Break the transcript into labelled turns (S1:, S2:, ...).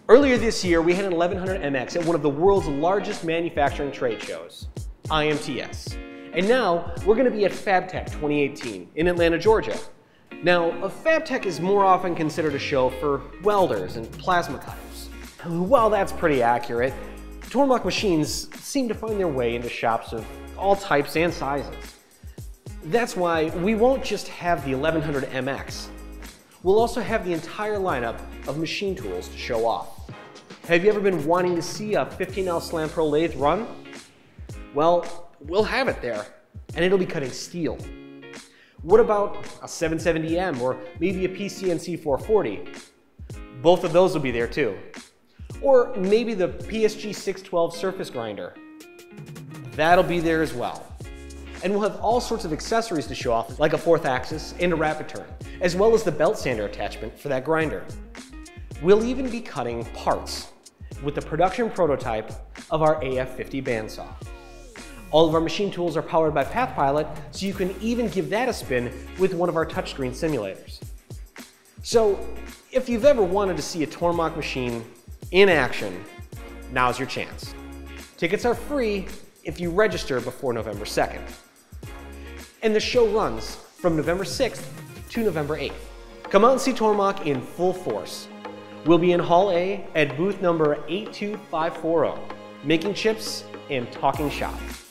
S1: Earlier this year, we had an 1100 MX at one of the world's largest manufacturing trade shows, IMTS. And now, we're going to be at Fabtech 2018 in Atlanta, Georgia. Now, a Fabtech is more often considered a show for welders and plasma cutters. While that's pretty accurate, Tormach machines seem to find their way into shops of all types and sizes. That's why we won't just have the 1100 MX. We'll also have the entire lineup of machine tools to show off. Have you ever been wanting to see a 15L Slant-PRO lathe run? Well, we'll have it there, and it'll be cutting steel. What about a 770M or maybe a PCNC 440? Both of those will be there too. Or maybe the PSG 612 surface grinder. That'll be there as well. And we'll have all sorts of accessories to show off, like a 4th axis and a rapid turn, as well as the belt sander attachment for that grinder. We'll even be cutting parts with the production prototype of our AF50 bandsaw. All of our machine tools are powered by PathPilot, so you can even give that a spin with one of our touchscreen simulators. So, if you've ever wanted to see a Tormach machine in action, now's your chance. Tickets are free if you register before November 2nd. And the show runs from November 6th to November 8th. Come out and see Tormach in full force. We'll be in Hall A at booth number 82540, making chips and talking shop.